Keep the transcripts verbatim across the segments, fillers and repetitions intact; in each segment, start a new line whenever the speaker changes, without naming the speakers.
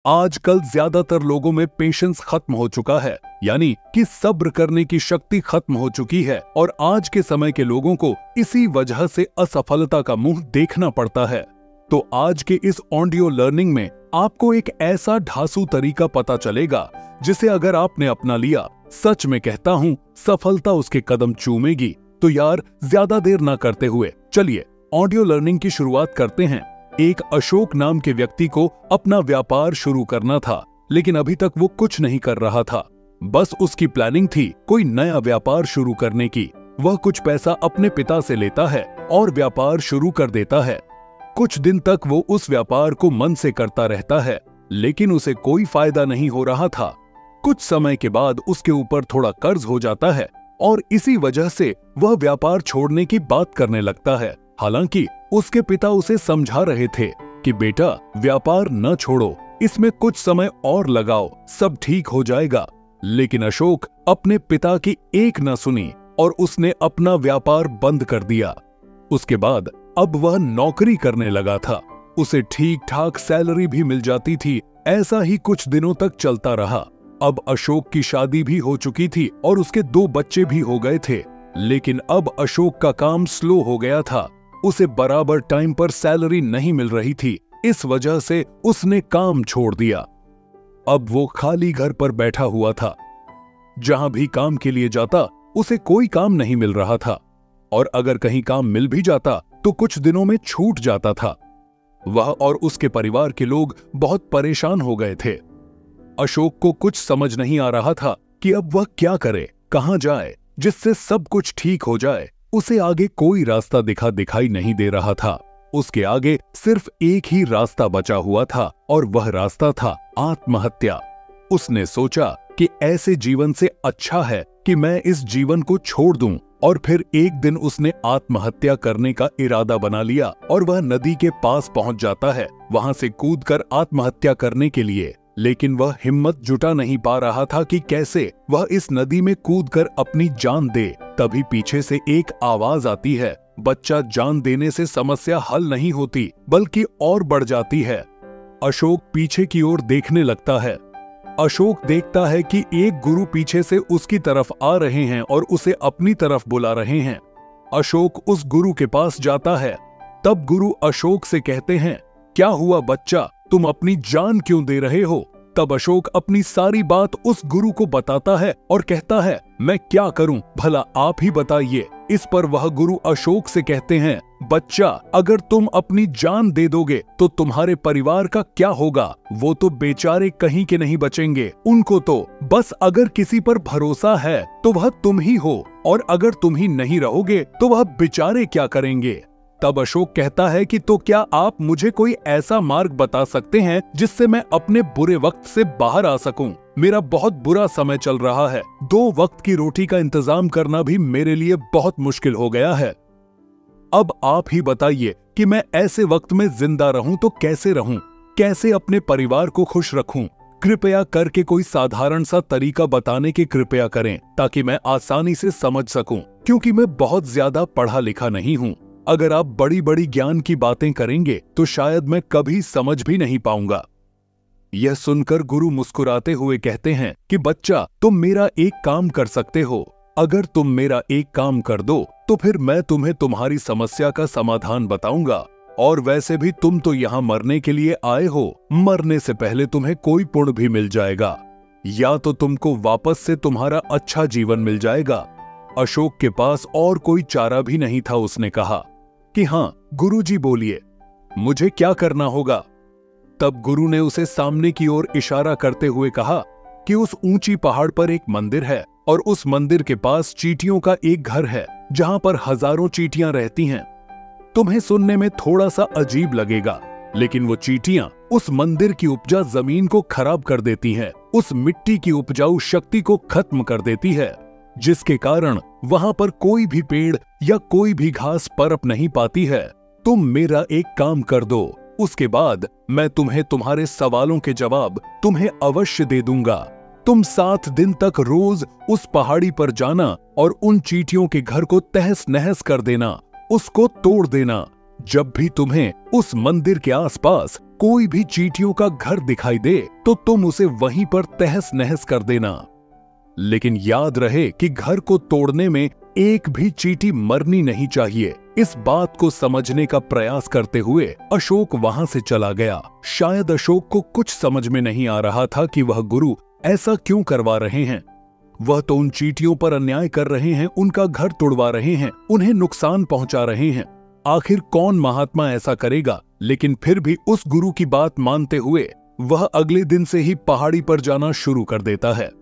आजकल ज्यादातर लोगों में पेशेंस खत्म हो चुका है, यानी कि सब्र करने की शक्ति खत्म हो चुकी है और आज के समय के लोगों को इसी वजह से असफलता का मुंह देखना पड़ता है। तो आज के इस ऑडियो लर्निंग में आपको एक ऐसा ढांसू तरीका पता चलेगा जिसे अगर आपने अपना लिया, सच में कहता हूं, सफलता उसके कदम चूमेगी। तो यार ज्यादा देर ना करते हुए चलिए ऑडियो लर्निंग की शुरुआत करते हैं। एक अशोक नाम के व्यक्ति को अपना व्यापार शुरू करना था, लेकिन अभी तक वो कुछ नहीं कर रहा था। बस उसकी प्लानिंग थी कोई नया व्यापार शुरू करने की। वह कुछ पैसा अपने पिता से लेता है और व्यापार शुरू कर देता है। कुछ दिन तक वो उस व्यापार को मन से करता रहता है, लेकिन उसे कोई फायदा नहीं हो रहा था। कुछ समय के बाद उसके ऊपर थोड़ा कर्ज हो जाता है और इसी वजह से वह व्यापार छोड़ने की बात करने लगता है। हालांकि उसके पिता उसे समझा रहे थे कि बेटा, व्यापार न छोड़ो, इसमें कुछ समय और लगाओ, सब ठीक हो जाएगा। लेकिन अशोक अपने पिता की एक न सुनी और उसने अपना व्यापार बंद कर दिया। उसके बाद अब वह नौकरी करने लगा था। उसे ठीक ठाक सैलरी भी मिल जाती थी। ऐसा ही कुछ दिनों तक चलता रहा। अब अशोक की शादी भी हो चुकी थी और उसके दो बच्चे भी हो गए थे। लेकिन अब अशोक का काम स्लो हो गया था। उसे बराबर टाइम पर सैलरी नहीं मिल रही थी। इस वजह से उसने काम छोड़ दिया। अब वो खाली घर पर बैठा हुआ था। जहां भी काम के लिए जाता उसे कोई काम नहीं मिल रहा था, और अगर कहीं काम मिल भी जाता तो कुछ दिनों में छूट जाता था। वह और उसके परिवार के लोग बहुत परेशान हो गए थे। अशोक को कुछ समझ नहीं आ रहा था कि अब वह क्या करे, कहां जाए जिससे सब कुछ ठीक हो जाए। उसे आगे कोई रास्ता दिखा दिखाई नहीं दे रहा था। उसके आगे सिर्फ एक ही रास्ता बचा हुआ था और वह रास्ता था आत्महत्या। उसने सोचा कि ऐसे जीवन से अच्छा है कि मैं इस जीवन को छोड़ दूं, और फिर एक दिन उसने आत्महत्या करने का इरादा बना लिया और वह नदी के पास पहुंच जाता है, वहां से कूदकर आत्महत्या करने के लिए। लेकिन वह हिम्मत जुटा नहीं पा रहा था कि कैसे वह इस नदी में कूदकर अपनी जान दे। तभी पीछे से एक आवाज आती है। बच्चा, जान देने से समस्या हल नहीं होती बल्कि और बढ़ जाती है। अशोक पीछे की ओर देखने लगता है। अशोक देखता है कि एक गुरु पीछे से उसकी तरफ आ रहे हैं और उसे अपनी तरफ बुला रहे हैं। अशोक उस गुरु के पास जाता है। तब गुरु अशोक से कहते हैं, क्या हुआ बच्चा, तुम अपनी जान क्यों दे रहे हो? तब अशोक अपनी सारी बात उस गुरु को बताता है और कहता है, मैं क्या करूं, भला आप ही बताइए। इस पर वह गुरु अशोक से कहते हैं, बच्चा, अगर तुम अपनी जान दे दोगे तो तुम्हारे परिवार का क्या होगा? वो तो बेचारे कहीं के नहीं बचेंगे। उनको तो बस अगर किसी पर भरोसा है तो वह तुम ही हो, और अगर तुम ही नहीं रहोगे तो वह बेचारे क्या करेंगे? तब अशोक कहता है कि तो क्या आप मुझे कोई ऐसा मार्ग बता सकते हैं जिससे मैं अपने बुरे वक्त से बाहर आ सकूं? मेरा बहुत बुरा समय चल रहा है। दो वक्त की रोटी का इंतजाम करना भी मेरे लिए बहुत मुश्किल हो गया है। अब आप ही बताइए कि मैं ऐसे वक्त में जिंदा रहूं तो कैसे रहूं, कैसे अपने परिवार को खुश रखूं? कृपया करके कोई साधारण सा तरीका बताने की कृपया करें ताकि मैं आसानी से समझ सकूं, क्योंकि मैं बहुत ज्यादा पढ़ा लिखा नहीं हूं। अगर आप बड़ी बड़ी ज्ञान की बातें करेंगे तो शायद मैं कभी समझ भी नहीं पाऊंगा। यह सुनकर गुरु मुस्कुराते हुए कहते हैं कि बच्चा, तुम मेरा एक काम कर सकते हो। अगर तुम मेरा एक काम कर दो तो फिर मैं तुम्हें तुम्हारी समस्या का समाधान बताऊंगा। और वैसे भी तुम तो यहाँ मरने के लिए आए हो, मरने से पहले तुम्हें कोई पुण्य भी मिल जाएगा, या तो तुमको वापस से तुम्हारा अच्छा जीवन मिल जाएगा। अशोक के पास और कोई चारा भी नहीं था। उसने कहा कि हाँ गुरुजी, बोलिए, मुझे क्या करना होगा? तब गुरु ने उसे सामने की ओर इशारा करते हुए कहा कि उस ऊंची पहाड़ पर एक मंदिर है और उस मंदिर के पास चींटियों का एक घर है जहां पर हजारों चींटियां रहती हैं। तुम्हें सुनने में थोड़ा सा अजीब लगेगा, लेकिन वो चींटियां उस मंदिर की उपजा जमीन को खराब कर देती हैं, उस मिट्टी की उपजाऊ शक्ति को खत्म कर देती है, जिसके कारण वहां पर कोई भी पेड़ या कोई भी घास पनप नहीं पाती है। तुम मेरा एक काम कर दो, उसके बाद मैं तुम्हें तुम्हारे सवालों के जवाब तुम्हें अवश्य दे दूंगा। तुम सात दिन तक रोज उस पहाड़ी पर जाना और उन चींटियों के घर को तहस नहस कर देना, उसको तोड़ देना। जब भी तुम्हें उस मंदिर के आसपास कोई भी चींटियों का घर दिखाई दे तो तुम उसे वहीं पर तहस नहस कर देना। लेकिन याद रहे कि घर को तोड़ने में एक भी चींटी मरनी नहीं चाहिए। इस बात को समझने का प्रयास करते हुए अशोक वहां से चला गया। शायद अशोक को कुछ समझ में नहीं आ रहा था कि वह गुरु ऐसा क्यों करवा रहे हैं। वह तो उन चींटियों पर अन्याय कर रहे हैं, उनका घर तोड़वा रहे हैं, उन्हें नुकसान पहुंचा रहे हैं। आखिर कौन महात्मा ऐसा करेगा। लेकिन फिर भी उस गुरु की बात मानते हुए वह अगले दिन से ही पहाड़ी पर जाना शुरू कर देता है।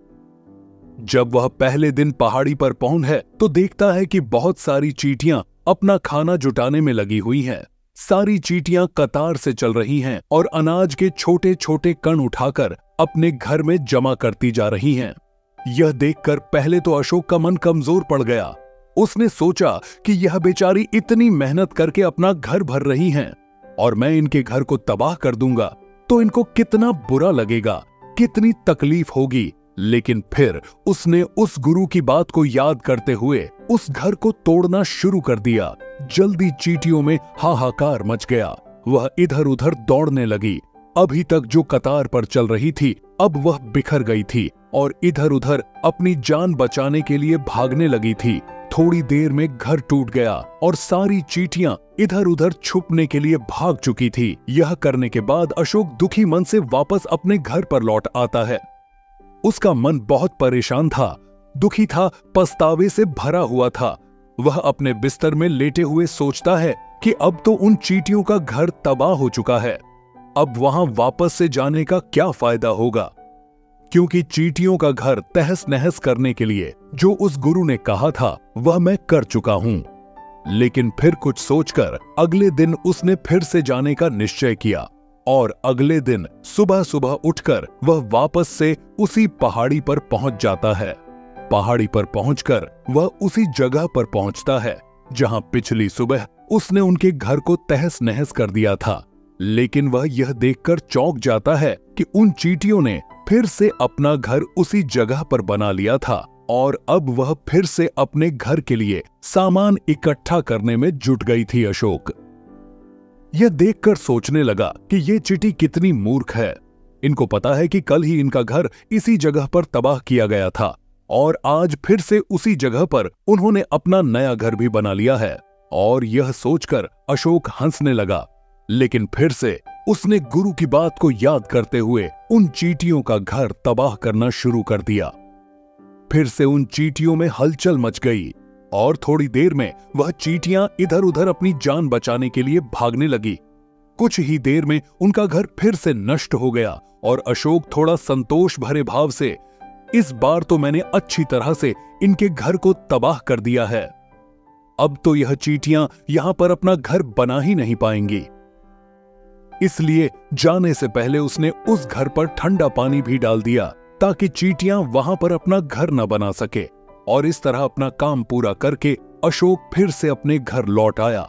जब वह पहले दिन पहाड़ी पर पहुंच है तो देखता है कि बहुत सारी चींटियां अपना खाना जुटाने में लगी हुई हैं। सारी चींटियां कतार से चल रही हैं और अनाज के छोटे छोटे कण उठाकर अपने घर में जमा करती जा रही हैं। यह देखकर पहले तो अशोक का मन कमजोर पड़ गया। उसने सोचा कि यह बेचारी इतनी मेहनत करके अपना घर भर रही हैं और मैं इनके घर को तबाह कर दूंगा तो इनको कितना बुरा लगेगा, कितनी तकलीफ होगी। लेकिन फिर उसने उस गुरु की बात को याद करते हुए उस घर को तोड़ना शुरू कर दिया। जल्दी चींटियों में हाहाकार मच गया। वह इधर उधर दौड़ने लगी। अभी तक जो कतार पर चल रही थी अब वह बिखर गई थी और इधर उधर अपनी जान बचाने के लिए भागने लगी थी। थोड़ी देर में घर टूट गया और सारी चींटियां इधर उधर छुपने के लिए भाग चुकी थी। यह करने के बाद अशोक दुखी मन से वापस अपने घर पर लौट आता है। उसका मन बहुत परेशान था, दुखी था, पछतावे से भरा हुआ था। वह अपने बिस्तर में लेटे हुए सोचता है कि अब तो उन चींटियों का घर तबाह हो चुका है, अब वहां वापस से जाने का क्या फायदा होगा, क्योंकि चींटियों का घर तहस नहस करने के लिए जो उस गुरु ने कहा था वह मैं कर चुका हूं। लेकिन फिर कुछ सोचकर अगले दिन उसने फिर से जाने का निश्चय किया और अगले दिन सुबह सुबह उठकर वह वापस से उसी पहाड़ी पर पहुंच जाता है। पहाड़ी पर पहुंचकर वह उसी जगह पर पहुंचता है जहां पिछली सुबह उसने उनके घर को तहस नहस कर दिया था। लेकिन वह यह देखकर चौंक जाता है कि उन चींटियों ने फिर से अपना घर उसी जगह पर बना लिया था और अब वह फिर से अपने घर के लिए सामान इकट्ठा करने में जुट गई थी। अशोक यह देखकर सोचने लगा कि ये चींटी कितनी मूर्ख है। इनको पता है कि कल ही इनका घर इसी जगह पर तबाह किया गया था और आज फिर से उसी जगह पर उन्होंने अपना नया घर भी बना लिया है। और यह सोचकर अशोक हंसने लगा। लेकिन फिर से उसने गुरु की बात को याद करते हुए उन चींटियों का घर तबाह करना शुरू कर दिया। फिर से उन चींटियों में हलचल मच गई और थोड़ी देर में वह चींटियां इधर उधर अपनी जान बचाने के लिए भागने लगी। कुछ ही देर में उनका घर फिर से नष्ट हो गया और अशोक थोड़ा संतोष भरे भाव से, इस बार तो मैंने अच्छी तरह से इनके घर को तबाह कर दिया है, अब तो यह चींटियां यहां पर अपना घर बना ही नहीं पाएंगी। इसलिए जाने से पहले उसने उस घर पर ठंडा पानी भी डाल दिया ताकि चींटियां वहां पर अपना घर न बना सके। और इस तरह अपना काम पूरा करके अशोक फिर से अपने घर लौट आया।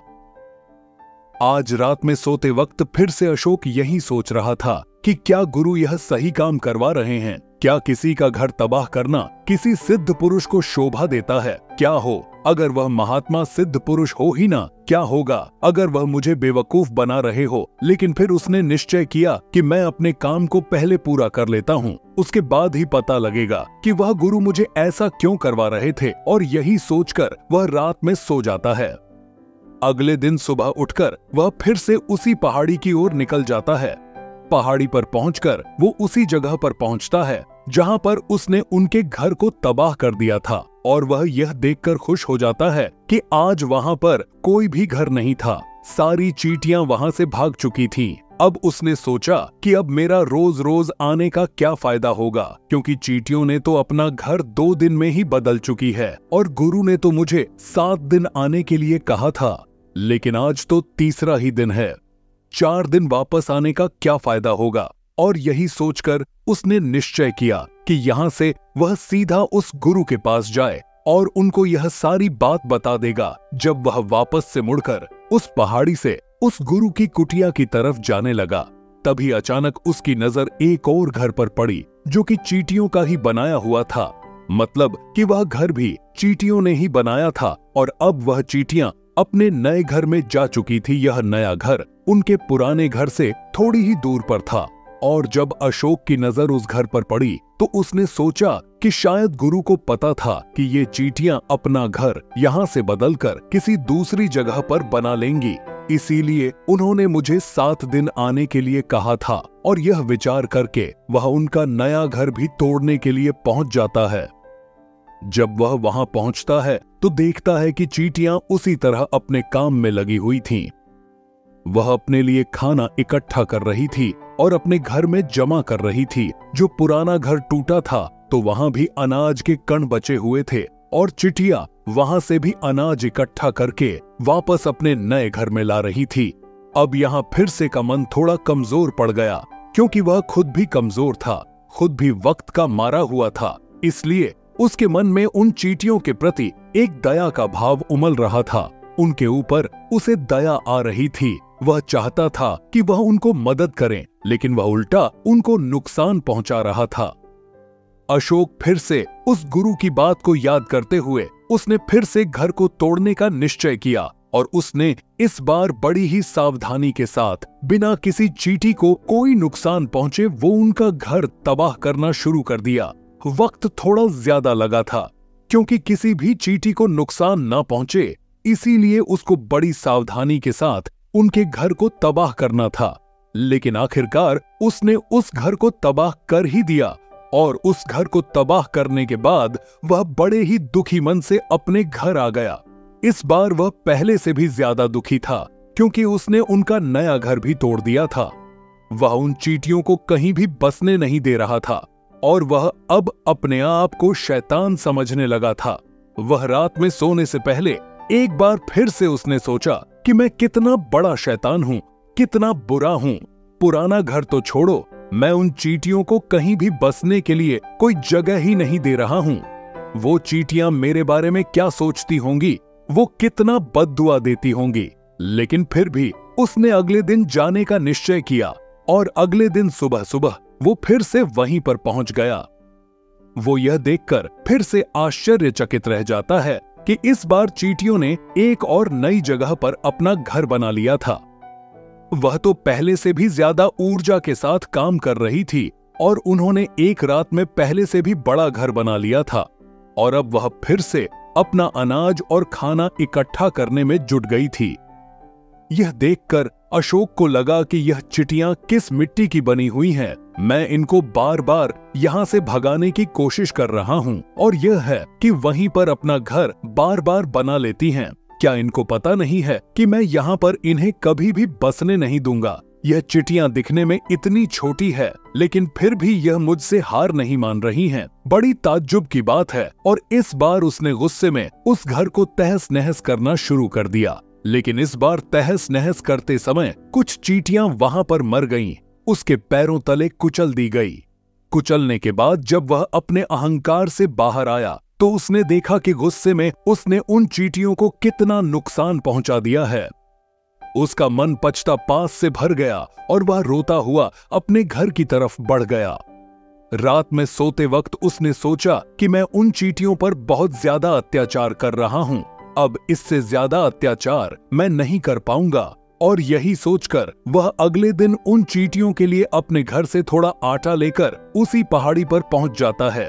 आज रात में सोते वक्त फिर से अशोक यही सोच रहा था कि क्या गुरु यह सही काम करवा रहे हैं? क्या किसी का घर तबाह करना किसी सिद्ध पुरुष को शोभा देता है? क्या हो अगर वह महात्मा सिद्ध पुरुष हो ही ना? क्या होगा अगर वह मुझे बेवकूफ बना रहे हो? लेकिन फिर उसने निश्चय किया कि मैं अपने काम को पहले पूरा कर लेता हूँ, उसके बाद ही पता लगेगा कि वह गुरु मुझे ऐसा क्यों करवा रहे थे। और यही सोचकर वह रात में सो जाता है। अगले दिन सुबह उठकर वह फिर से उसी पहाड़ी की ओर निकल जाता है। पहाड़ी पर पहुंचकर वो उसी जगह पर पहुंचता है जहां पर उसने उनके घर को तबाह कर दिया था और वह यह देखकर खुश हो जाता है कि आज वहां पर कोई भी घर नहीं था। सारी चींटियां वहां से भाग चुकी थीं। अब उसने सोचा कि अब मेरा रोज रोज आने का क्या फायदा होगा, क्योंकि चींटियों ने तो अपना घर दो दिन में ही बदल चुकी है और गुरु ने तो मुझे सात दिन आने के लिए कहा था, लेकिन आज तो तीसरा ही दिन है। चार दिन वापस आने का क्या फायदा होगा? और यही सोचकर उसने निश्चय किया कि यहाँ से वह सीधा उस गुरु के पास जाए और उनको यह सारी बात बता देगा। जब वह वापस से मुड़कर उस पहाड़ी से उस गुरु की कुटिया की तरफ जाने लगा, तभी अचानक उसकी नजर एक और घर पर पड़ी जो कि चींटियों का ही बनाया हुआ था। मतलब कि वह घर भी चींटियों ने ही बनाया था और अब वह चींटियां अपने नए घर में जा चुकी थी। यह नया घर उनके पुराने घर से थोड़ी ही दूर पर था और जब अशोक की नजर उस घर पर पड़ी तो उसने सोचा कि शायद गुरु को पता था कि ये चींटियां अपना घर यहाँ से बदलकर किसी दूसरी जगह पर बना लेंगी, इसीलिए उन्होंने मुझे सात दिन आने के लिए कहा था और यह विचार करके वह उनका नया घर भी तोड़ने के लिए पहुंच जाता है। जब वह वहां पहुंचता है तो देखता है कि चींटियां उसी तरह अपने काम में लगी हुई थीं। वह अपने लिए खाना इकट्ठा कर रही थी और अपने घर में जमा कर रही थी। जो पुराना घर टूटा था तो वहां भी अनाज के कण बचे हुए थे और चिटिया वहां से भी अनाज इकट्ठा करके वापस अपने नए घर में ला रही थी। अब यहाँ फिर से का मन थोड़ा कमजोर पड़ गया क्योंकि वह खुद भी कमजोर था, खुद भी वक्त का मारा हुआ था, इसलिए उसके मन में उन चींटियों के प्रति एक दया का भाव उमल रहा था। उनके ऊपर उसे दया आ रही थी। वह चाहता था कि वह उनको मदद करें, लेकिन वह उल्टा उनको नुकसान पहुंचा रहा था। अशोक फिर से उस गुरु की बात को याद करते हुए उसने फिर से घर को तोड़ने का निश्चय किया और उसने इस बार बड़ी ही सावधानी के साथ बिना किसी चींटी को कोई नुकसान पहुंचे वो उनका घर तबाह करना शुरू कर दिया। वक्त थोड़ा ज्यादा लगा था क्योंकि किसी भी चींटी को नुकसान न पहुंचे, इसीलिए उसको बड़ी सावधानी के साथ उनके घर को तबाह करना था। लेकिन आखिरकार उसने उस घर को तबाह कर ही दिया और उस घर को तबाह करने के बाद वह बड़े ही दुखी मन से अपने घर आ गया। इस बार वह पहले से भी ज्यादा दुखी था क्योंकि उसने उनका नया घर भी तोड़ दिया था। वह उन चींटियों को कहीं भी बसने नहीं दे रहा था और वह अब अपने आप को शैतान समझने लगा था। वह रात में सोने से पहले एक बार फिर से उसने सोचा कि मैं कितना बड़ा शैतान हूँ, कितना बुरा हूँ। पुराना घर तो छोड़ो, मैं उन चींटियों को कहीं भी बसने के लिए कोई जगह ही नहीं दे रहा हूँ। वो चींटियां मेरे बारे में क्या सोचती होंगी, वो कितना बद्दुआ देती होंगी। लेकिन फिर भी उसने अगले दिन जाने का निश्चय किया और अगले दिन सुबह सुबह वो फिर से वहीं पर पहुंच गया। वो यह देखकर फिर से आश्चर्यचकित रह जाता है कि इस बार चींटियों ने एक और नई जगह पर अपना घर बना लिया था। वह तो पहले से भी ज्यादा ऊर्जा के साथ काम कर रही थी और उन्होंने एक रात में पहले से भी बड़ा घर बना लिया था और अब वह फिर से अपना अनाज और खाना इकट्ठा करने में जुट गई थी। यह देखकर अशोक को लगा कि यह चिटियां किस मिट्टी की बनी हुई हैं। मैं इनको बार बार यहाँ से भगाने की कोशिश कर रहा हूँ और यह है कि वहीं पर अपना घर बार बार बना लेती हैं। क्या इनको पता नहीं है कि मैं यहाँ पर इन्हें कभी भी बसने नहीं दूंगा। यह चिटियां दिखने में इतनी छोटी है लेकिन फिर भी यह मुझसे हार नहीं मान रही हैं। बड़ी ताज्जुब की बात है। और इस बार उसने गुस्से में उस घर को तहस नहस करना शुरू कर दिया। लेकिन इस बार तहस नहस करते समय कुछ चींटियां वहां पर मर गईं। उसके पैरों तले कुचल दी गई। कुचलने के बाद जब वह अपने अहंकार से बाहर आया तो उसने देखा कि गुस्से में उसने उन चींटियों को कितना नुकसान पहुंचा दिया है। उसका मन पछतापास से भर गया और वह रोता हुआ अपने घर की तरफ बढ़ गया। रात में सोते वक्त उसने सोचा कि मैं उन चींटियों पर बहुत ज्यादा अत्याचार कर रहा हूं, अब इससे ज्यादा अत्याचार मैं नहीं कर पाऊंगा। और यही सोचकर वह अगले दिन उन चींटियों के लिए अपने घर से थोड़ा आटा लेकर उसी पहाड़ी पर पहुंच जाता है।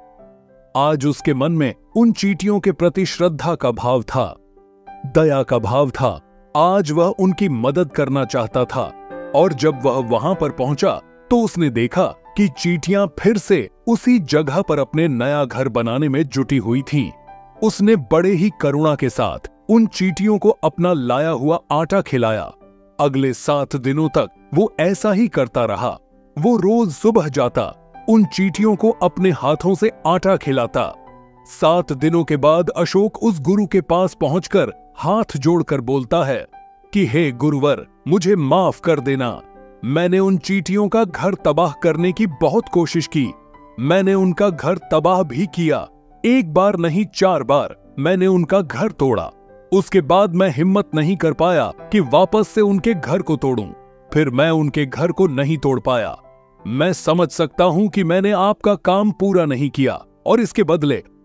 आज उसके मन में उन चींटियों के प्रति श्रद्धा का भाव था, दया का भाव था। आज वह उनकी मदद करना चाहता था। और जब वह वहां पर पहुंचा तो उसने देखा कि चींटियां फिर से उसी जगह पर अपने नया घर बनाने में जुटी हुई थीं। उसने बड़े ही करुणा के साथ उन चींटियों को अपना लाया हुआ आटा खिलाया। अगले सात दिनों तक वो ऐसा ही करता रहा। वो रोज सुबह जाता, उन चींटियों को अपने हाथों से आटा खिलाता। सात दिनों के बाद अशोक उस गुरु के पास पहुंचकर हाथ जोड़कर बोलता है कि हे गुरुवर, मुझे माफ कर देना। मैंने उन चींटियों का घर तबाह करने की बहुत कोशिश की। मैंने उनका घर तबाह भी किया। एक बार नहीं, चार बार मैंने उनका घर तोड़ा। उसके बाद मैं हिम्मत नहीं कर पाया कि वापस से उनके घर को तोड़ूं। फिर मैं उनके घर को नहीं तोड़ पाया। मैं समझ सकता हूं कि मैंने आपका काम पूरा नहीं किया और इसके बदले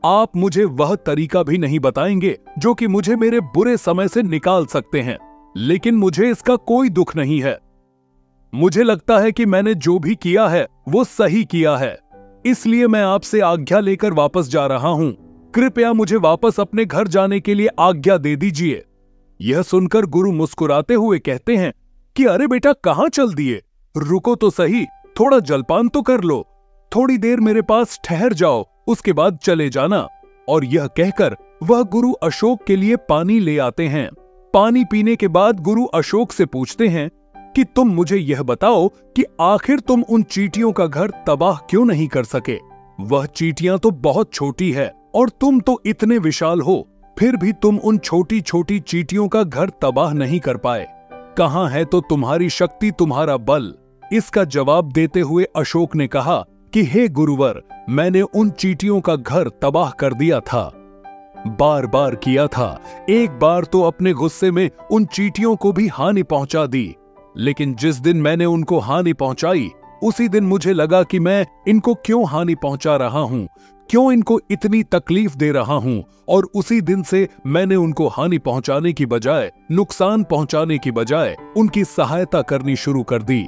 आप मुझे वह तरीका भी नहीं बताएंगे जो कि मुझे मेरे बुरे समय से निकाल सकते हैं, लेकिन मुझे इसका कोई दुख नहीं है। मुझे लगता है कि मैंने जो भी किया है वो सही किया है, इसलिए मैं आपसे आज्ञा लेकर वापस जा रहा हूं। कृपया मुझे वापस अपने घर जाने के लिए आज्ञा दे दीजिए। यह सुनकर गुरु मुस्कुराते हुए कहते हैं कि अरे बेटा, कहां चल दिए? रुको तो सही, थोड़ा जलपान तो कर लो, थोड़ी देर मेरे पास ठहर जाओ, उसके बाद चले जाना। और यह कहकर वह गुरु अशोक के लिए पानी ले आते हैं। पानी पीने के बाद गुरु अशोक से पूछते हैं कि तुम मुझे यह बताओ कि आखिर तुम उन चींटियों का घर तबाह क्यों नहीं कर सके? वह चींटियां तो बहुत छोटी है और तुम तो इतने विशाल हो, फिर भी तुम उन छोटी छोटी चींटियों का घर तबाह नहीं कर पाए। कहां है तो तुम्हारी शक्ति, तुम्हारा बल? इसका जवाब देते हुए अशोक ने कहा कि हे गुरुवर, मैंने उन चींटियों का घर तबाह कर दिया था, बार बार किया था। एक बार तो अपने गुस्से में उन चींटियों को भी हानि पहुंचा दी, लेकिन जिस दिन मैंने उनको हानि पहुंचाई, उसी दिन मुझे लगा कि मैं इनको क्यों हानि पहुंचा रहा हूं, क्यों इनको इतनी तकलीफ दे रहा हूं, और उसी दिन से मैंने उनको हानि पहुंचाने की बजाय, नुकसान पहुंचाने की बजाय उनकी सहायता करनी शुरू कर दी।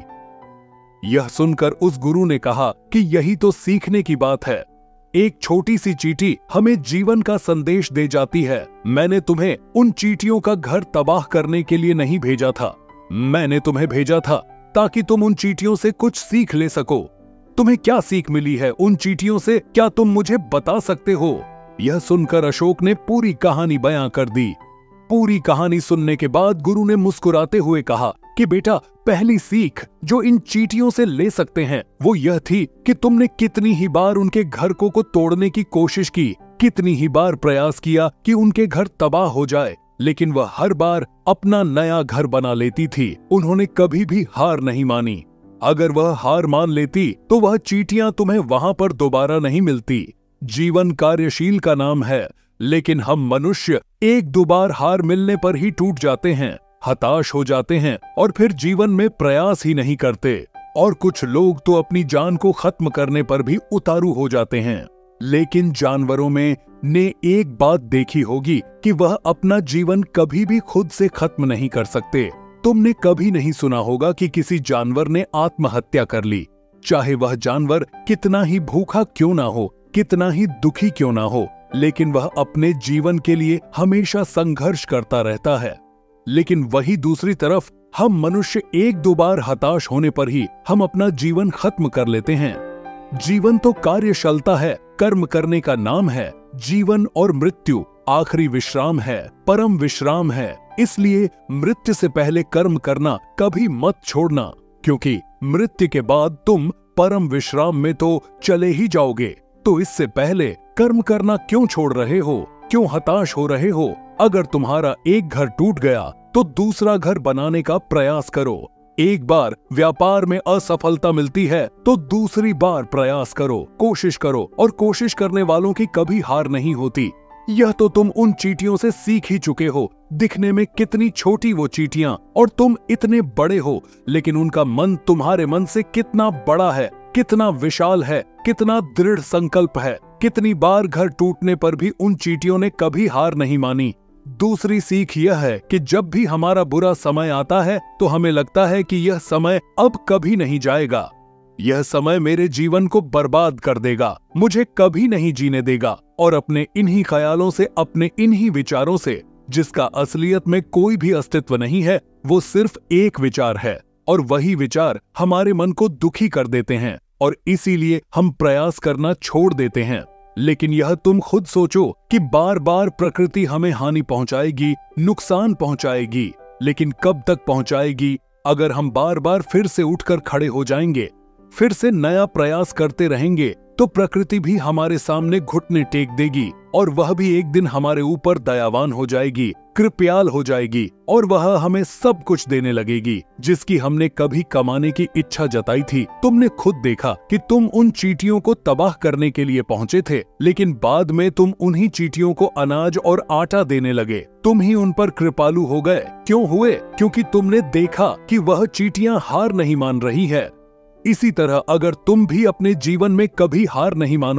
यह सुनकर उस गुरु ने कहा कि यही तो सीखने की बात है। एक छोटी सी चींटी हमें जीवन का संदेश दे जाती है। मैंने तुम्हें उन चींटियों का घर तबाह करने के लिए नहीं भेजा था, मैंने तुम्हें भेजा था ताकि तुम उन चींटियों से कुछ सीख ले सको। तुम्हें क्या सीख मिली है उन चींटियों से, क्या तुम मुझे बता सकते हो? यह सुनकर अशोक ने पूरी कहानी बयां कर दी। पूरी कहानी सुनने के बाद गुरु ने मुस्कुराते हुए कहा कि बेटा, पहली सीख जो इन चींटियों से ले सकते हैं वो यह थी कि तुमने कितनी ही बार उनके घर को को तोड़ने की कोशिश की, कितनी ही बार प्रयास किया कि उनके घर तबाह हो जाए, लेकिन वह हर बार अपना नया घर बना लेती थी। उन्होंने कभी भी हार नहीं मानी। अगर वह हार मान लेती तो वह चींटियां तुम्हें वहां पर दोबारा नहीं मिलती। जीवन कार्यशील का नाम है, लेकिन हम मनुष्य एक दो बार हार मिलने पर ही टूट जाते हैं, हताश हो जाते हैं और फिर जीवन में प्रयास ही नहीं करते। और कुछ लोग तो अपनी जान को खत्म करने पर भी उतारू हो जाते हैं। लेकिन जानवरों में ने एक बात देखी होगी कि वह अपना जीवन कभी भी खुद से खत्म नहीं कर सकते। तुमने कभी नहीं सुना होगा कि किसी जानवर ने आत्महत्या कर ली, चाहे वह जानवर कितना ही भूखा क्यों ना हो, कितना ही दुखी क्यों ना हो, लेकिन वह अपने जीवन के लिए हमेशा संघर्ष करता रहता है। लेकिन वही दूसरी तरफ हम मनुष्य एक दो बार हताश होने पर ही हम अपना जीवन खत्म कर लेते हैं। जीवन तो कार्यशलता है, कर्म करने का नाम है। जीवन और मृत्यु आखिरी विश्राम है, परम विश्राम है। इसलिए मृत्यु से पहले कर्म करना कभी मत छोड़ना, क्योंकि मृत्यु के बाद तुम परम विश्राम में तो चले ही जाओगे। तो इससे पहले कर्म करना क्यों छोड़ रहे हो, क्यों हताश हो रहे हो? अगर तुम्हारा एक घर टूट गया तो दूसरा घर बनाने का प्रयास करो। एक बार व्यापार में असफलता मिलती है तो दूसरी बार प्रयास करो, कोशिश करो, और कोशिश करने वालों की कभी हार नहीं होती। यह तो तुम उन चींटियों से सीख ही चुके हो। दिखने में कितनी छोटी वो चींटियां और तुम इतने बड़े हो, लेकिन उनका मन तुम्हारे मन से कितना बड़ा है, कितना विशाल है, कितना दृढ़ संकल्प है। कितनी बार घर टूटने पर भी उन चींटियों ने कभी हार नहीं मानी। दूसरी सीख यह है कि जब भी हमारा बुरा समय आता है तो हमें लगता है कि यह समय अब कभी नहीं जाएगा, यह समय मेरे जीवन को बर्बाद कर देगा, मुझे कभी नहीं जीने देगा। और अपने इन्हीं ख्यालों से, अपने इन्हीं विचारों से, जिसका असलियत में कोई भी अस्तित्व नहीं है, वो सिर्फ एक विचार है, और वही विचार हमारे मन को दुखी कर देते हैं और इसीलिए हम प्रयास करना छोड़ देते हैं। लेकिन यह तुम खुद सोचो कि बार बार प्रकृति हमें हानि पहुंचाएगी, नुकसान पहुंचाएगी, लेकिन कब तक पहुंचाएगी? अगर हम बार बार फिर से उठकर खड़े हो जाएंगे, फिर से नया प्रयास करते रहेंगे, तो प्रकृति भी हमारे सामने घुटने टेक देगी और वह भी एक दिन हमारे ऊपर दयावान हो जाएगी, कृपयाल हो जाएगी, और वह हमें सब कुछ देने लगेगी जिसकी हमने कभी कमाने की इच्छा जताई थी। तुमने खुद देखा कि तुम उन चींटियों को तबाह करने के लिए पहुंचे थे, लेकिन बाद में तुम उन्हीं चींटियों को अनाज और आटा देने लगे। तुम ही उन पर कृपालु हो गए। क्यों हुए? क्योंकि तुमने देखा कि वह चींटियां हार नहीं मान रही है। इसी तरह अगर तुम भी अपने जीवन में कभी हार नहीं मानोगे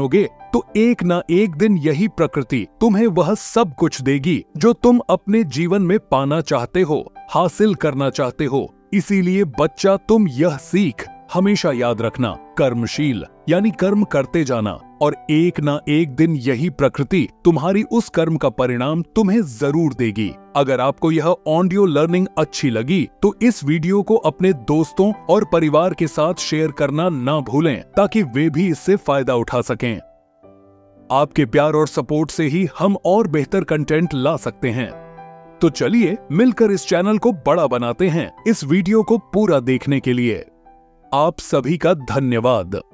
तो एक ना एक दिन यही प्रकृति तुम्हें वह सब कुछ देगी जो तुम अपने जीवन में पाना चाहते हो, हासिल करना चाहते हो। इसीलिए बच्चा, तुम यह सीख हमेशा याद रखना, कर्मशील यानी कर्म करते जाना, और एक ना एक दिन यही प्रकृति तुम्हारी उस कर्म का परिणाम तुम्हें जरूर देगी। अगर आपको यह ऑडियो लर्निंग अच्छी लगी तो इस वीडियो को अपने दोस्तों और परिवार के साथ शेयर करना ना भूलें, ताकि वे भी इससे फायदा उठा सकें। आपके प्यार और सपोर्ट से ही हम और बेहतर कंटेंट ला सकते हैं। तो चलिए मिलकर इस चैनल को बड़ा बनाते हैं। इस वीडियो को पूरा देखने के लिए आप सभी का धन्यवाद।